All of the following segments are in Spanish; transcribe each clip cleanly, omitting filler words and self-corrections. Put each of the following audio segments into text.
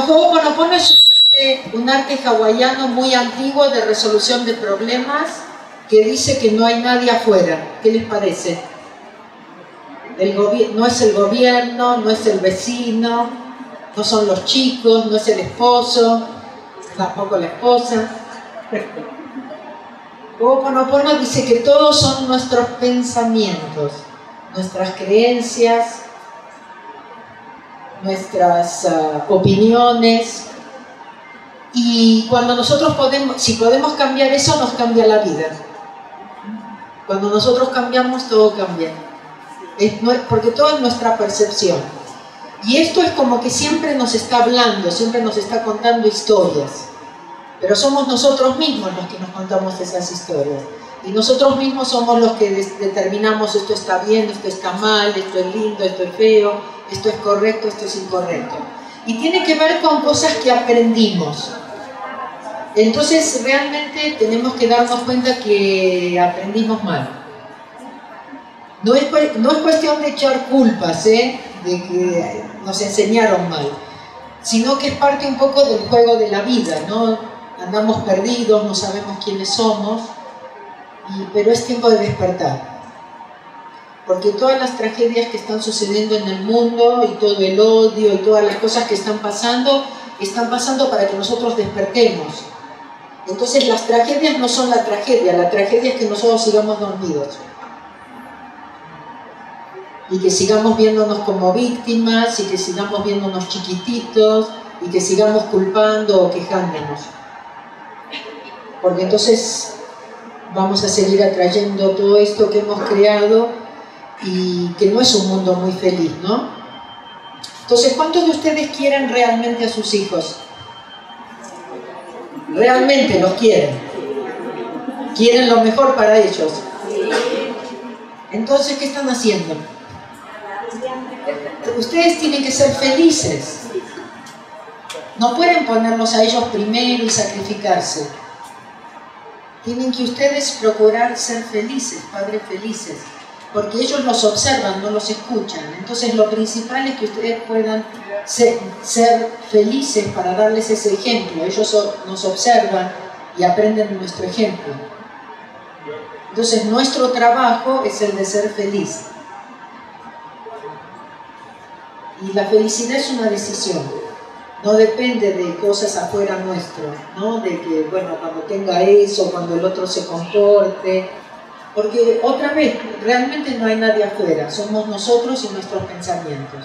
Ho'oponopono es un arte hawaiano muy antiguo de resolución de problemas que dice que no hay nadie afuera. ¿Qué les parece? No es el gobierno, no es el vecino, no son los chicos, no es el esposo, tampoco la esposa. Ho'oponopono dice que todos son nuestros pensamientos, nuestras creencias, nuestras opiniones, y cuando nosotros si podemos cambiar eso, nos cambia la vida. Cuando nosotros cambiamos, todo cambia, porque todo es nuestra percepción, y esto es como que siempre nos está hablando, siempre nos está contando historias, pero somos nosotros mismos los que nos contamos esas historias, y nosotros mismos somos los que determinamos esto está bien, esto está mal, esto es lindo, esto es feo, esto es correcto, esto es incorrecto. Y tiene que ver con cosas que aprendimos. Entonces realmente tenemos que darnos cuenta que aprendimos mal. No es cuestión de echar culpas, de que nos enseñaron mal, sino que es parte un poco del juego de la vida, ¿no? Andamos perdidos, no sabemos quiénes somos, pero es tiempo de despertar. Porque todas las tragedias que están sucediendo en el mundo, y todo el odio, y todas las cosas que están pasando para que nosotros despertemos. Entonces las tragedias no son la tragedia es que nosotros sigamos dormidos. Y que sigamos viéndonos como víctimas, y que sigamos viéndonos chiquititos, y que sigamos culpando o quejándonos. Porque entonces vamos a seguir atrayendo todo esto que hemos creado, y que no es un mundo muy feliz, ¿no? Entonces, ¿cuántos de ustedes quieren realmente a sus hijos? ¿Realmente los quieren? ¿Quieren lo mejor para ellos? Entonces, ¿qué están haciendo? Ustedes tienen que ser felices. No pueden ponerlos a ellos primero y sacrificarse. Tienen que ustedes procurar ser felices, padres felices, porque ellos los observan, no los escuchan. Entonces lo principal es que ustedes puedan ser felices para darles ese ejemplo. Ellos nos observan y aprenden de nuestro ejemplo. Entonces nuestro trabajo es el de ser feliz. Y la felicidad es una decisión. No depende de cosas afuera nuestro, ¿no? De que, bueno, cuando tenga eso, cuando el otro se comporte. Porque, otra vez, realmente no hay nadie afuera. Somos nosotros y nuestros pensamientos.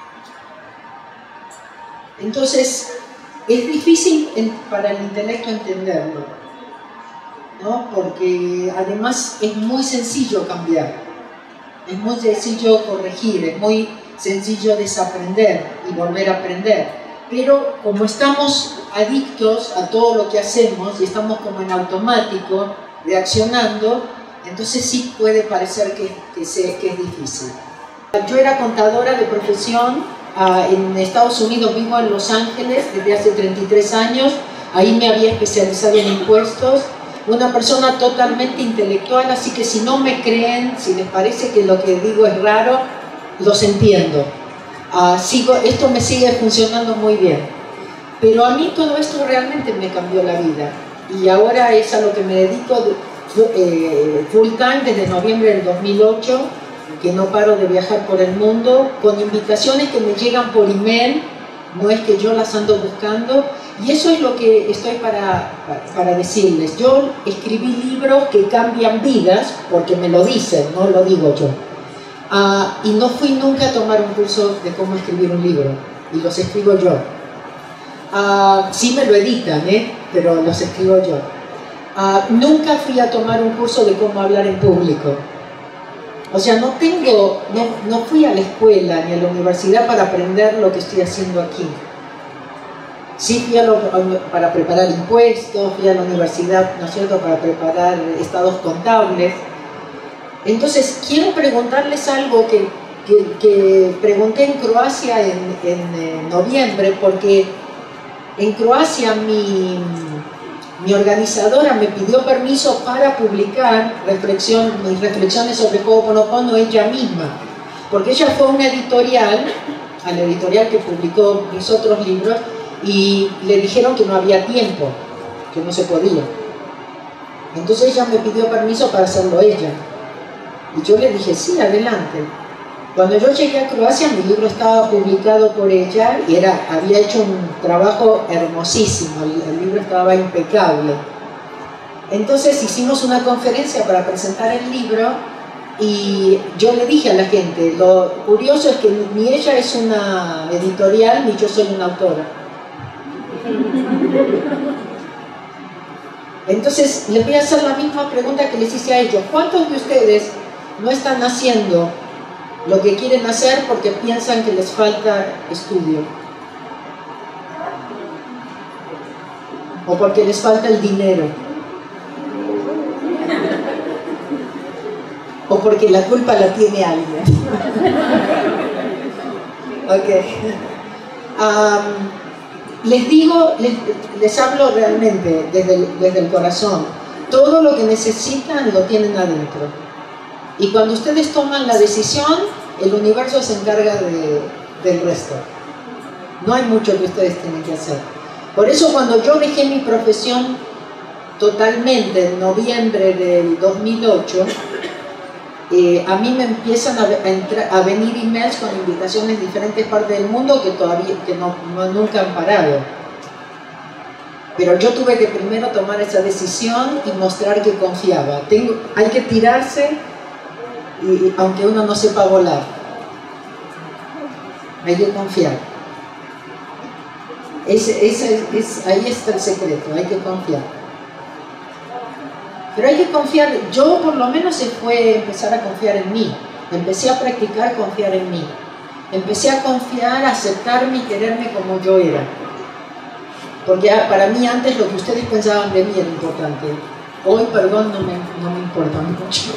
Entonces, es difícil para el intelecto entenderlo, ¿no? Porque, además, es muy sencillo cambiar. Es muy sencillo corregir, es muy sencillo desaprender y volver a aprender. Pero como estamos adictos a todo lo que hacemos y estamos como en automático, reaccionando, entonces sí puede parecer que es difícil. Yo era contadora de profesión en Estados Unidos, vivo en Los Ángeles desde hace 33 años, ahí me había especializado en impuestos, una persona totalmente intelectual, así que si no me creen, si les parece que lo que digo es raro, los entiendo. Esto me sigue funcionando muy bien, pero a mí todo esto realmente me cambió la vida, y ahora es a lo que me dedico full time desde noviembre del 2008, que no paro de viajar por el mundo, con invitaciones que me llegan por email, no es que yo las ando buscando, y eso es lo que estoy para decirles. Yo escribí libros que cambian vidas, porque me lo dicen, no lo digo yo. Y no fui nunca a tomar un curso de cómo escribir un libro, y los escribo yo. Sí me lo editan, pero los escribo yo. Nunca fui a tomar un curso de cómo hablar en público. O sea, no fui a la escuela ni a la universidad para aprender lo que estoy haciendo aquí. Sí fui para preparar impuestos, fui a la universidad, ¿no es cierto?, para preparar estados contables. Entonces, quiero preguntarles algo que pregunté en Croacia en noviembre, porque en Croacia mi organizadora me pidió permiso para publicar mis reflexiones sobre Ho'oponopono ella misma, porque ella fue a la editorial que publicó mis otros libros, y le dijeron que no había tiempo, que no se podía. Entonces ella me pidió permiso para hacerlo ella. Y yo le dije, sí, adelante. Cuando yo llegué a Croacia, mi libro estaba publicado por ella y había hecho un trabajo hermosísimo, el libro estaba impecable. Entonces hicimos una conferencia para presentar el libro y yo le dije a la gente, lo curioso es que ni ella es una editorial ni yo soy una autora. Entonces les voy a hacer la misma pregunta que les hice a ellos. ¿Cuántos de ustedes no están haciendo lo que quieren hacer porque piensan que les falta estudio? O porque les falta el dinero. O porque la culpa la tiene alguien. Ok. Les digo, les hablo realmente desde el corazón. Todo lo que necesitan lo tienen adentro. Y cuando ustedes toman la decisión, el universo se encarga del resto. No hay mucho que ustedes tienen que hacer. Por eso cuando yo dejé mi profesión totalmente en noviembre del 2008, a mí me empiezan a venir emails con invitaciones de diferentes partes del mundo que nunca han parado. Pero yo tuve que primero tomar esa decisión y mostrar que confiaba. Hay que tirarse, aunque uno no sepa volar. Hay que confiar. Ahí está el secreto, hay que confiar. Pero hay que confiar, yo por lo menos fue empezar a confiar en mí. Empecé a practicar confiar en mí. Empecé a confiar, a aceptarme y quererme como yo era. Porque para mí antes lo que ustedes pensaban de mí era importante. Hoy, perdón, no me importa mucho.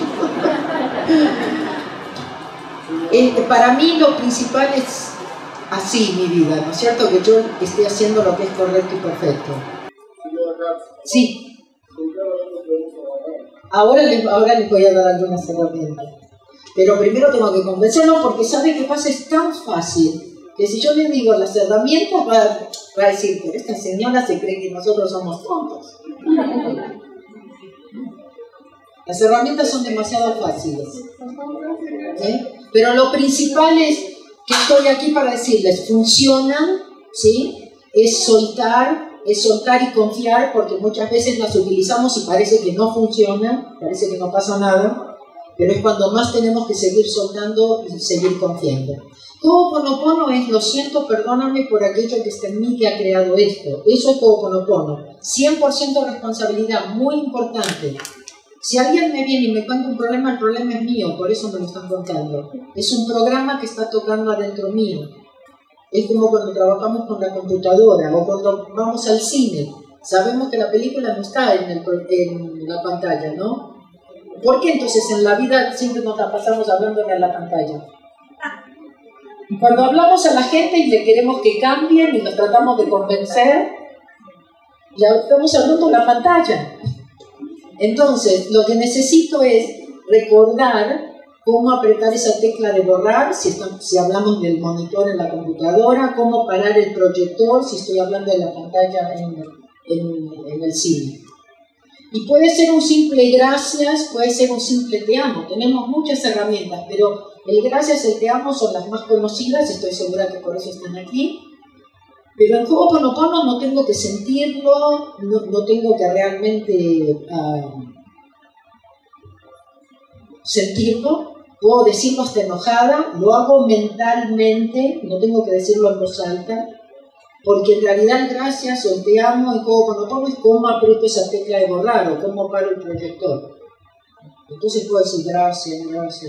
Para mí lo principal es así mi vida, ¿no es cierto? Que yo esté haciendo lo que es correcto y perfecto. Sí. Ahora les voy a dar algunas herramientas. Pero primero tengo que convencerlo porque sabe que pasa, es tan fácil que si yo les digo las herramientas va a decir, pero esta señora se cree que nosotros somos tontos. Las herramientas son demasiado fáciles. Pero lo principal es que estoy aquí para decirles, funcionan, ¿sí? Es soltar y confiar, porque muchas veces las utilizamos y parece que no funcionan, parece que no pasa nada, pero es cuando más tenemos que seguir soltando y seguir confiando. Ho'oponopono es, lo siento, perdóname por aquello que está en mí que ha creado esto. Eso es Ho'oponopono. 100% responsabilidad, muy importante. Si alguien me viene y me cuenta un problema, el problema es mío, por eso me lo están contando. Es un programa que está tocando adentro mío. Es como cuando trabajamos con la computadora o cuando vamos al cine. Sabemos que la película no está en la pantalla, ¿no? ¿Por qué entonces en la vida siempre nos la pasamos hablándole a la pantalla? Y cuando hablamos a la gente y le queremos que cambien y los tratamos de convencer, ya estamos hablando a la pantalla. Entonces, lo que necesito es recordar cómo apretar esa tecla de borrar, si hablamos del monitor en la computadora, cómo parar el proyector, si estoy hablando de la pantalla en el cine. Y puede ser un simple gracias, puede ser un simple te amo. Tenemos muchas herramientas, pero el gracias y el te amo son las más conocidas, estoy segura que por eso están aquí. Pero en Ho'oponopono no tengo que sentirlo, no tengo que realmente sentirlo. Puedo decirlo hasta enojada, lo hago mentalmente, no tengo que decirlo en voz alta, porque en realidad el gracias o el te amo y Ho'oponopono es cómo aprieto esa tecla de borrar o cómo paro el proyector. Entonces puedo decir gracias,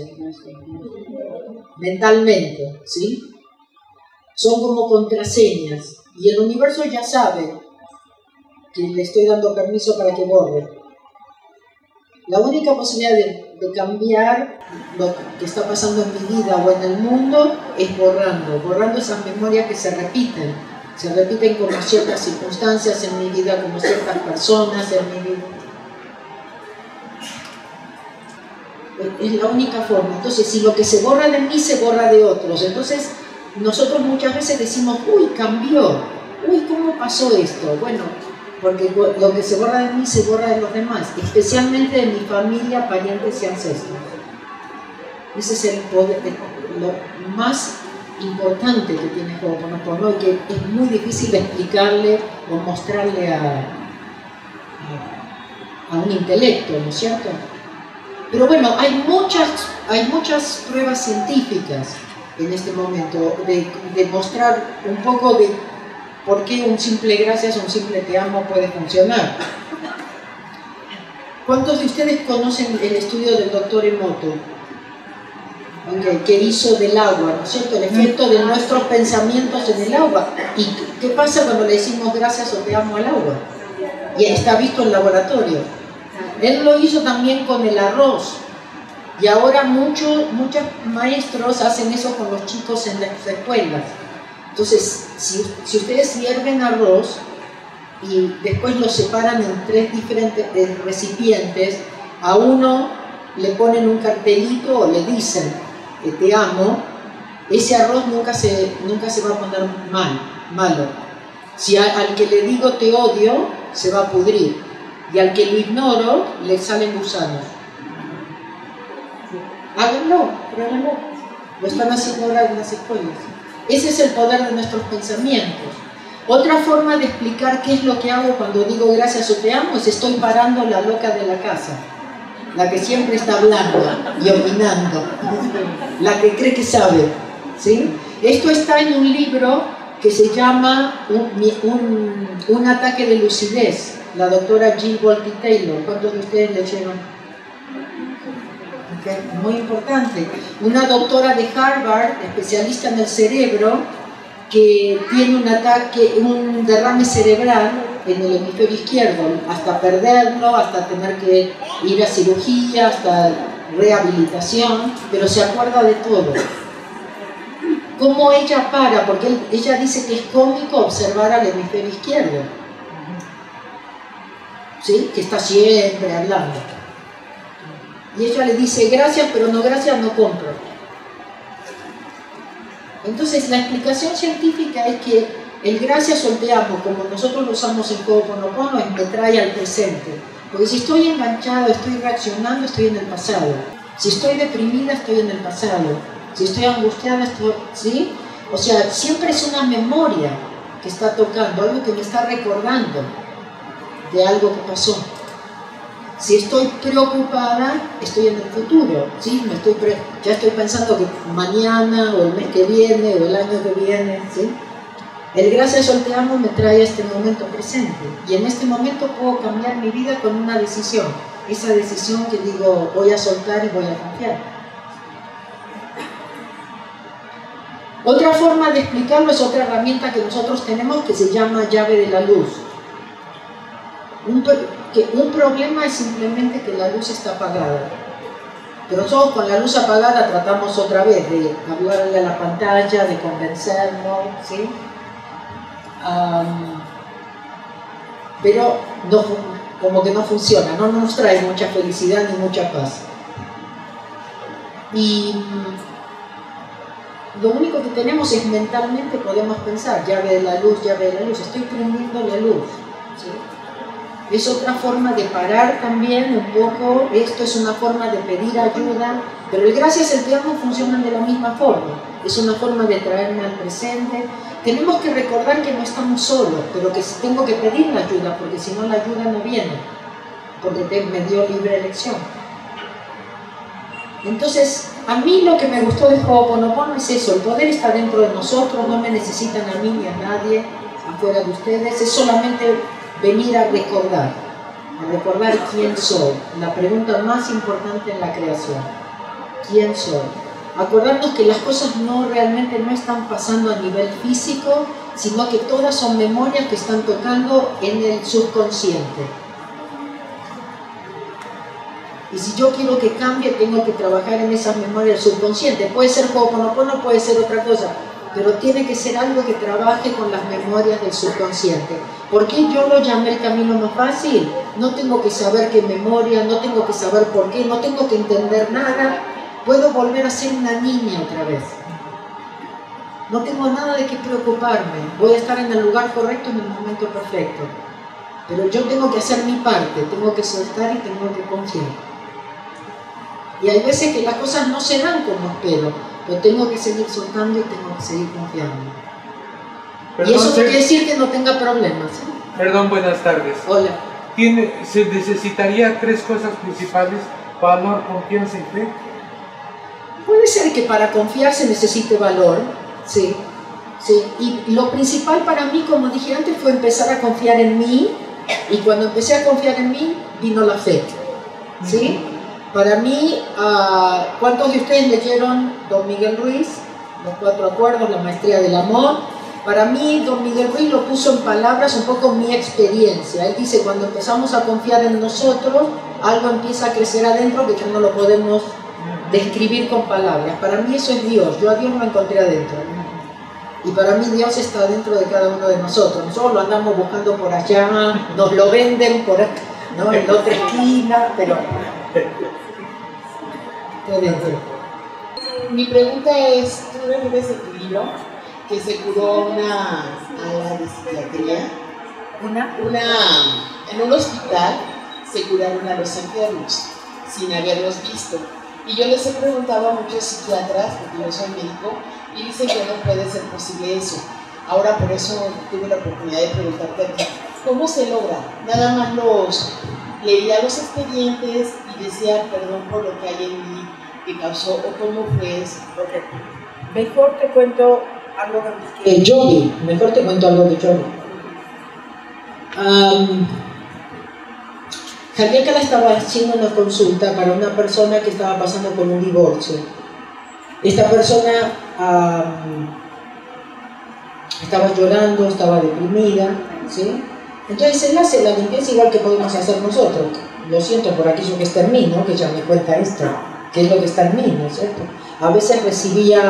mentalmente, ¿sí? Son como contraseñas y el universo ya sabe que le estoy dando permiso para que borre. La única posibilidad de cambiar lo que está pasando en mi vida o en el mundo es borrando esas memorias que se repiten como ciertas circunstancias en mi vida, como ciertas personas en mi vida. Es la única forma. Entonces, si lo que se borra de mí se borra de otros, entonces nosotros muchas veces decimos, uy, cambió. uy, ¿cómo pasó esto? Bueno, porque lo que se borra de mí se borra de los demás, especialmente de mi familia, parientes y ancestros. Ese es el poder, lo más importante que tiene Ho'oponopono, y que es muy difícil explicarle o mostrarle a un intelecto, ¿no es cierto? Pero bueno, hay muchas pruebas científicas en este momento de mostrar un poco de por qué un simple gracias o un simple te amo puede funcionar. ¿Cuántos de ustedes conocen el estudio del doctor Emoto? Que hizo del agua, ¿no es cierto? El efecto de nuestros pensamientos en el agua. ¿Y qué pasa cuando le decimos gracias o te amo al agua? Y está visto en laboratorio. Él lo hizo también con el arroz. Y ahora muchos maestros hacen eso con los chicos en las escuelas. Entonces, si ustedes hierven arroz y después lo separan en 3 diferentes recipientes, a uno le ponen un cartelito o le dicen que te amo, ese arroz nunca se va a poner malo. Si al que le digo te odio, se va a pudrir, y al que lo ignoro, le salen gusanos. Háganlo, pruébenlo. Lo están haciendo ahora en las escuelas. Ese es el poder de nuestros pensamientos. Otra forma de explicar qué es lo que hago cuando digo gracias o te amo es estoy parando la loca de la casa. La que siempre está hablando y opinando, la que cree que sabe, ¿sí? Esto está en un libro que se llama Un ataque de lucidez, la doctora Jill Bolte Taylor. ¿Cuántos de ustedes leyeron? Okay. Muy importante. Una doctora de Harvard, especialista en el cerebro, que tiene un derrame cerebral en el hemisferio izquierdo, hasta perderlo, hasta tener que ir a cirugía, hasta rehabilitación, pero se acuerda de todo. ¿Cómo ella para? Porque ella dice que es cómico observar al hemisferio izquierdo, ¿sí? Que está siempre hablando. Y ella le dice, gracias, pero no gracias, no compro. Entonces, la explicación científica es que el gracias o el te amo, como nosotros lo usamos en Ho'oponopono, me trae al presente. Porque si estoy enganchado, estoy reaccionando, estoy en el pasado. Si estoy deprimida, estoy en el pasado. Si estoy angustiada, estoy... ¿sí? O sea, siempre es una memoria que está tocando, algo que me está recordando de algo que pasó. Si estoy preocupada, estoy en el futuro, ¿sí? Ya estoy pensando que mañana, o el mes que viene, o el año que viene, ¿sí? El gracias o el te amo me trae a este momento presente. Y en este momento puedo cambiar mi vida con una decisión. Esa decisión que digo, voy a soltar y voy a confiar. Otra forma de explicarlo es otra herramienta que nosotros tenemos que se llama llave de la luz. Un problema es simplemente que la luz está apagada. Pero nosotros con la luz apagada tratamos otra vez de hablarle a la pantalla, de convencernos, ¿sí? Pero no, como que no funciona, no nos trae mucha felicidad ni mucha paz. Y lo único que tenemos es mentalmente podemos pensar, llave de la luz, estoy prendiendo la luz, ¿sí? Es otra forma de parar también un poco, esto es una forma de pedir ayuda, pero el gracias y el te amo funcionan de la misma forma, es una forma de traerme al presente. Tenemos que recordar que no estamos solos, pero que tengo que pedir la ayuda, porque si no la ayuda no viene, porque me dio libre elección. Entonces, a mí lo que me gustó de Ho'oponopono es eso, el poder está dentro de nosotros, no me necesitan a mí ni a nadie afuera de ustedes, es solamente venir a recordar quién soy, la pregunta más importante en la creación, ¿quién soy? Acordarnos que las cosas realmente no están pasando a nivel físico, sino que todas son memorias que están tocando en el subconsciente. Y si yo quiero que cambie, tengo que trabajar en esas memorias del subconsciente. Puede ser Ho'oponopono, puede ser otra cosa, pero tiene que ser algo que trabaje con las memorias del subconsciente. ¿Por qué yo lo llamé el camino más fácil? No tengo que saber qué memoria, no tengo que saber por qué, no tengo que entender nada. Puedo volver a ser una niña otra vez. no tengo nada de qué preocuparme, voy a estar en el lugar correcto en el momento perfecto. Pero yo tengo que hacer mi parte, tengo que soltar y tengo que confiar. Y hay veces que las cosas no se dan como espero, pero tengo que seguir soltando y tengo que seguir confiando. Perdón, y eso no quiere decir que no tenga problemas, ¿eh? Perdón, buenas tardes. Hola. ¿Se necesitaría 3 cosas principales: valor, confianza y fe? Puede ser que para confiar se necesite valor, sí. Sí. Y lo principal para mí, como dije antes, fue empezar a confiar en mí. Y cuando empecé a confiar en mí, vino la fe, ¿sí? Para mí, ¿cuántos de ustedes leyeron Don Miguel Ruiz? Los 4 acuerdos, la maestría del amor. Para mí, Don Miguel Ruiz lo puso en palabras un poco mi experiencia. Él dice, cuando empezamos a confiar en nosotros, algo empieza a crecer adentro que ya no lo podemos describir con palabras. Para mí eso es Dios. Yo a Dios lo encontré adentro. Y para mí Dios está dentro de cada uno de nosotros. Nosotros lo andamos buscando por allá, nos lo venden por acá, ¿no? En la otra esquina, pero está dentro. Mi pregunta es, ¿tú revives en tu libro que se curó una ala de psiquiatría? En un hospital se curaron a los enfermos sin haberlos visto. Y yo les he preguntado a muchos psiquiatras, porque yo soy médico, y dicen que no puede ser posible eso. Ahora por eso tuve la oportunidad de preguntarte a ti, ¿cómo se logra? Nada más leía los expedientes y decía perdón por lo que hay en mí que causó, o cómo fue eso. Mejor te cuento algo que yo vi, mejor te cuento algo que yo vi. Javier Cala estaba haciendo una consulta para una persona que estaba pasando por un divorcio. Esta persona estaba llorando, estaba deprimida, ¿sí? Entonces él hace la limpieza igual que podemos hacer nosotros. Lo siento por aquello que está en mí, ¿no? Que ella me cuenta esto, que es lo que está en mí, ¿no es cierto? A veces recibía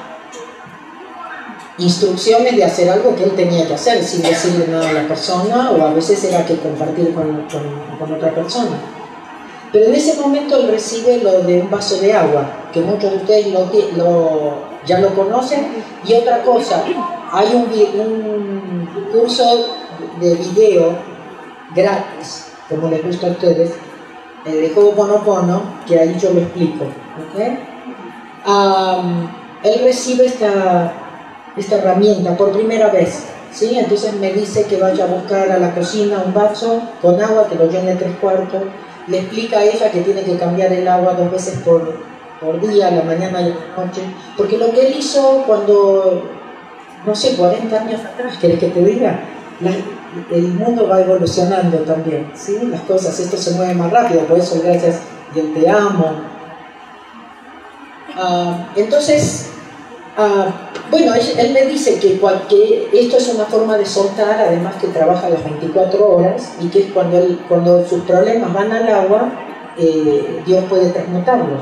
instrucciones de hacer algo que él tenía que hacer sin decirle nada a la persona, o a veces era que compartir con otra persona. Pero en ese momento él recibe lo de un vaso de agua, que muchos de ustedes ya lo conocen. Y otra cosa, hay un curso de video gratis, como les gusta a ustedes, de Ho'oponopono, que ahí yo lo explico, ¿okay? Él recibe esta herramienta por primera vez, ¿sí? Entonces me dice que vaya a buscar a la cocina un vaso con agua, que lo llene 3/4. Le explica a ella que tiene que cambiar el agua 2 veces por día, a la mañana y a la noche, porque lo que él hizo cuando, no sé, 40 años atrás, ¿querés que te diga? El mundo va evolucionando también, ¿sí? Las cosas, esto se mueve más rápido, por eso gracias y el te amo. Entonces, bueno, él me dice que esto es una forma de soltar, además que trabaja las 24 horas, y que es cuando sus problemas van al agua, Dios puede transmutarlos.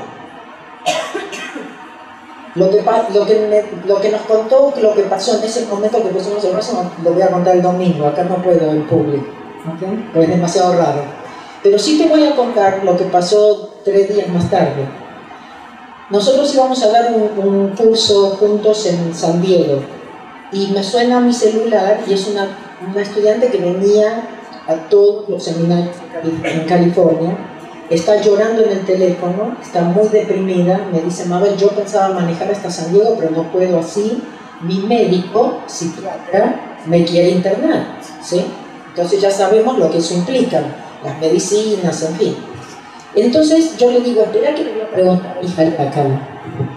Lo que nos contó, lo que pasó en ese momento que pusimos el vaso, lo voy a contar el domingo, acá no puedo en público, ¿okay? Pues es demasiado raro. Pero sí te voy a contar lo que pasó 3 días más tarde. Nosotros íbamos a dar un curso juntos en San Diego, y me suena mi celular, y es una estudiante que venía a todos los seminarios en California. Está llorando en el teléfono, está muy deprimida. Me dice, Mabel, yo pensaba manejar hasta San Diego, pero no puedo así. Mi médico, psiquiatra, me quiere internar, ¿sí? Entonces ya sabemos lo que eso implica, las medicinas, en fin. Entonces yo le digo, espera que le voy a preguntar a mi hija Yácara.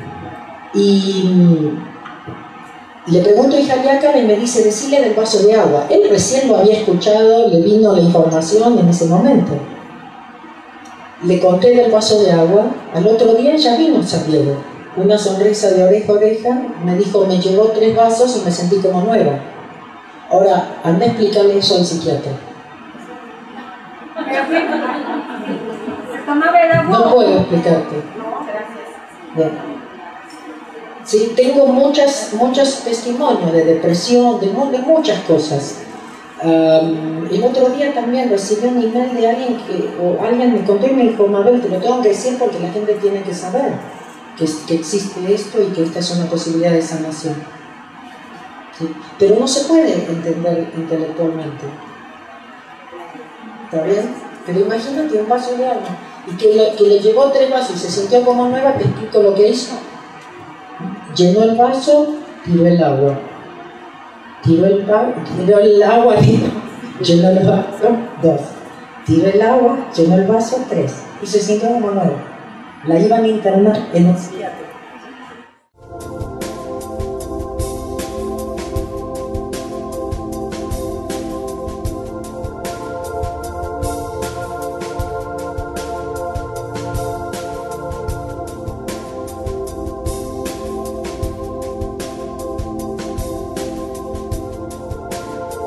Y le pregunto a hija Yácara y me dice, decile del vaso de agua. Él recién lo había escuchado, le vino la información en ese momento. Le conté del vaso de agua, al otro día ya vino San Diego. Una sonrisa de oreja a oreja, me dijo, me llevó 3 vasos y me sentí como nueva. Ahora, anda a explicarle eso al psiquiatra. No puedo explicarte. Bien. Sí, tengo muchos testimonios de depresión, de muchas cosas. El otro día también recibí un email de alguien me contó y me dijo, Mabel, te lo tengo que decir porque la gente tiene que saber que existe esto y que esta es una posibilidad de sanación. ¿sí? Pero no se puede entender intelectualmente. ¿Está bien? Pero imagínate un vaso de agua y que le llevó 3 vasos y se sintió como nueva. Te explico lo que hizo. Llenó el vaso, tiró el agua. Tiró el agua, llenó el vaso, 2. Tiró el agua, llenó el vaso, 3. Y se sintió como nueva. La iban a internar en un psiquiátrico.